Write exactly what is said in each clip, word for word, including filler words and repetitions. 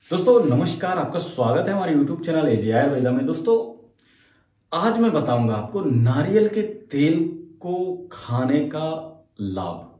दोस्तों नमस्कार, आपका स्वागत है हमारे यूट्यूब चैनल एजे आयुर्वेदा में। दोस्तों आज मैं बताऊंगा आपको नारियल के तेल को खाने का लाभ।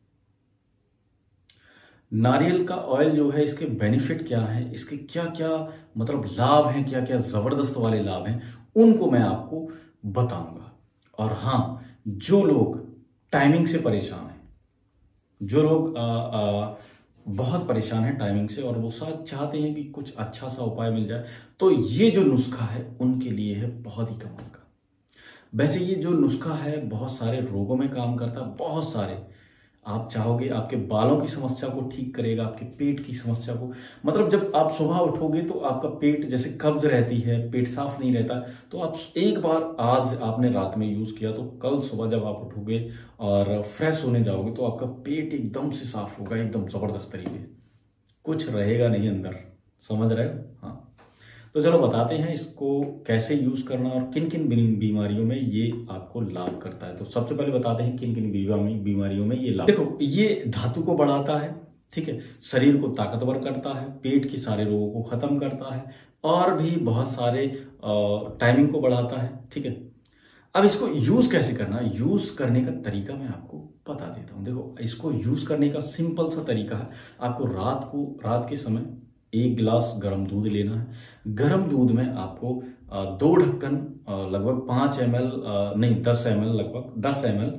नारियल का ऑयल जो है, इसके बेनिफिट क्या है, इसके क्या क्या मतलब लाभ हैं, क्या क्या जबरदस्त वाले लाभ हैं, उनको मैं आपको बताऊंगा। और हाँ, जो लोग टाइमिंग से परेशान हैं, जो लोग आ, आ, बहुत परेशान है टाइमिंग से और वो साथ चाहते हैं कि कुछ अच्छा सा उपाय मिल जाए, तो ये जो नुस्खा है उनके लिए है बहुत ही कमाल का। वैसे ये जो नुस्खा है बहुत सारे रोगों में काम करता है, बहुत सारे। आप चाहोगे आपके बालों की समस्या को ठीक करेगा, आपके पेट की समस्या को, मतलब जब आप सुबह उठोगे तो आपका पेट, जैसे कब्ज रहती है, पेट साफ नहीं रहता, तो आप एक बार आज आपने रात में यूज किया तो कल सुबह जब आप उठोगे और फ्रेश होने जाओगे तो आपका पेट एकदम से साफ होगा, एकदम जबरदस्त तरीके, कुछ रहेगा नहीं अंदर। समझ रहे हो? हाँ, तो चलो बताते हैं इसको कैसे यूज करना और किन किन बीमारियों में ये आपको लाभ करता है। तो सबसे पहले बताते हैं किन किन बीमारियों में ये लाभ। देखो, ये धातु को बढ़ाता है, ठीक है, शरीर को ताकतवर करता है, पेट की सारे रोगों को खत्म करता है और भी बहुत सारे टाइमिंग को बढ़ाता है, ठीक है। अब इसको यूज कैसे करना है, यूज करने का तरीका मैं आपको बता देता हूं। देखो, इसको यूज करने का सिंपल सा तरीका है, आपको रात को रात के समय एक गिलास गर्म दूध लेना है। गर्म दूध में आपको दो ढक्कन लगभग पांच एम एल नहीं दस एम एल लगभग दस एम एल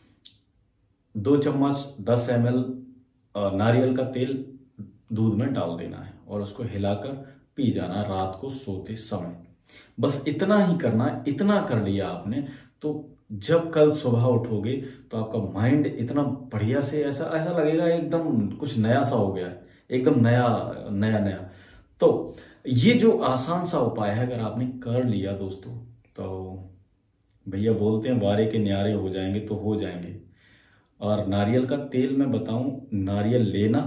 दो चम्मच दस एम एल नारियल का तेल दूध में डाल देना है और उसको हिलाकर पी जाना रात को सोते समय। बस इतना ही करना है। इतना कर लिया आपने तो जब कल सुबह उठोगे तो आपका माइंड इतना बढ़िया से ऐसा ऐसा लगेगा एकदम कुछ नया सा हो गया है, एकदम नया नया नया। तो ये जो आसान सा उपाय है अगर आपने कर लिया दोस्तों, तो भैया बोलते हैं बारे के न्यारे हो जाएंगे, तो हो जाएंगे। और नारियल का तेल मैं बताऊं, नारियल लेना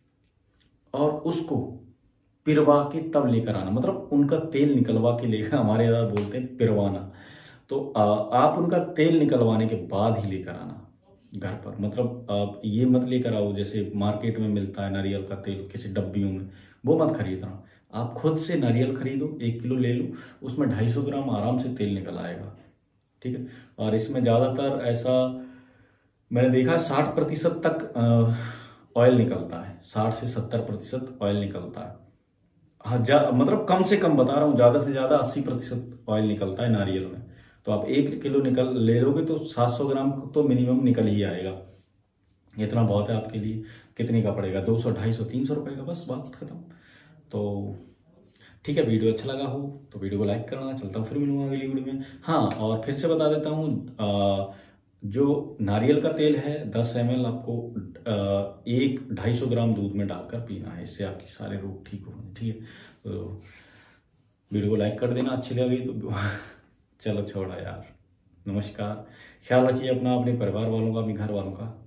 और उसको पिरवा के तब लेकर आना, मतलब उनका तेल निकलवा के लेकर, हमारे यहाँ बोलते हैं पिरवाना। तो आ, आप उनका तेल निकलवाने के बाद ही लेकर आना घर पर। मतलब आप ये मत लेकर आओ जैसे मार्केट में मिलता है नारियल का तेल किसी डब्बियों में, वो मत खरीदना। आप खुद से नारियल खरीदो, एक किलो ले लो, उसमें ढाई सौ ग्राम आराम से तेल निकल आएगा, ठीक है। और इसमें ज्यादातर ऐसा मैंने देखा साठ प्रतिशत तक ऑयल निकलता है, साठ से सत्तर प्रतिशत ऑयल निकलता है। हाँ, मतलब कम से कम बता रहा हूँ, ज्यादा से ज्यादा अस्सी प्रतिशत ऑयल निकलता है नारियल में। तो आप एक किलो निकल ले लोगे तो सात सौ ग्राम तो मिनिमम निकल ही आएगा। इतना बहुत है आपके लिए। कितने का पड़ेगा? दो सौ ढाई सौ तीन सौ रुपए का, बस बात खत्म। तो ठीक है, वीडियो अच्छा लगा हो तो वीडियो को लाइक करना। चलता हूँ, फिर मिलूंगा अगली वीडियो में। हाँ, और फिर से बता देता हूँ, जो नारियल का तेल है दस एम एल आपको आ, एक ढाई सौ ग्राम दूध में डालकर पीना है, इससे आपके सारे रोग ठीक होंगे, ठीक है। तो वीडियो को लाइक कर देना अच्छी लगी तो। चलो छोड़ा यार, नमस्कार, ख्याल रखिए अपना, अपने परिवार वालों का, अपने घर वालों का।